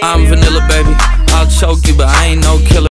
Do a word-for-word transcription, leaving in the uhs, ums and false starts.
I'm vanilla, baby. I'll choke you, but I ain't no killer.